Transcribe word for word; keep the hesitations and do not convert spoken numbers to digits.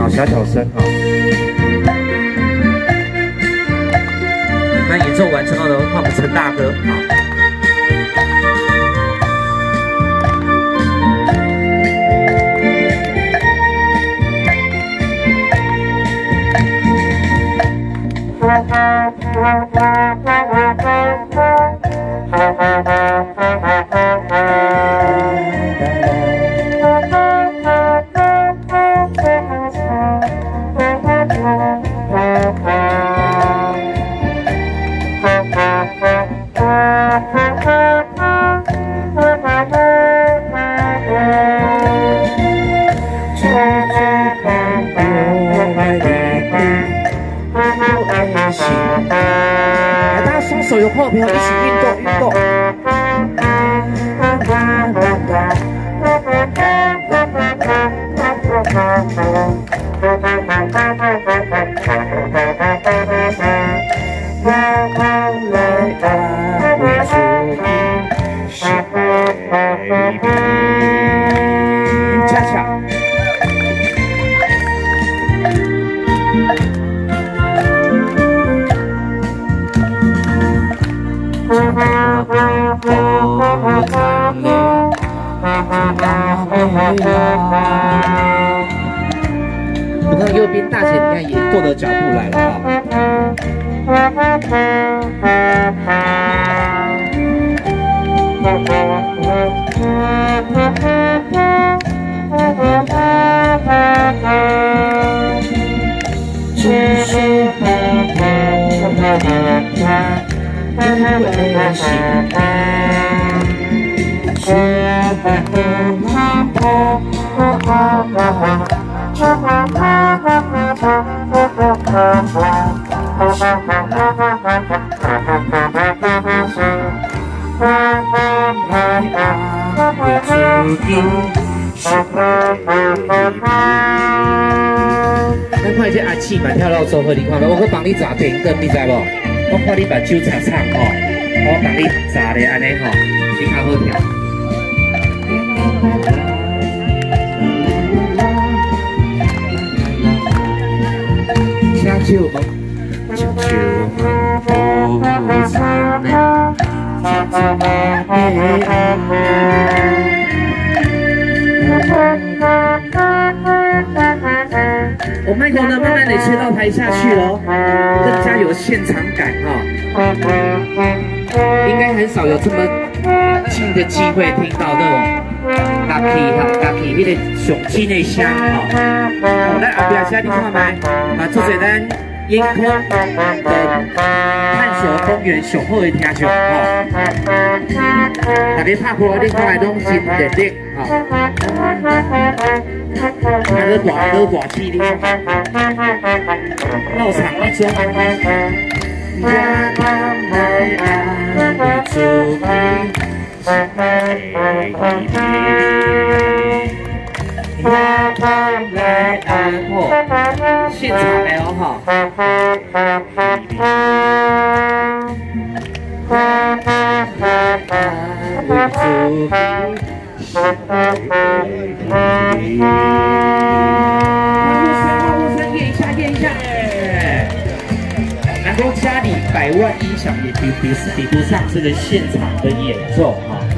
小小声哈。那演奏完之后呢，换我们陈大哥啊。 来，大家双手有后平衡，一起运动运动。恰恰。 我看右边大姐，你看也跺着脚步来了啊！咱看这阿姊嘛跳到做伙，你看无？我去帮你炸田根，你知无？我看你目睭擦擦吼，我帮你炸咧安尼吼，你较好跳。请酒问，请酒问无常呢，天之美安。 我麦克呢，慢慢的吹到台下去喽，更加有现场感哈、哦。应该很少有这么近的机会听到这种乐器哈，乐器迄个上真的声哈。哦，咱后边声你看麦，啊，做者咱烟空的探索公园上好的听众哈。大家拍鼓，你看来拢真热烈哈。 那个大个大气的，闹场一中。现场来哦哈。验一下，验一下，能够家里百万音响也比比比不上这个现场的演奏哈。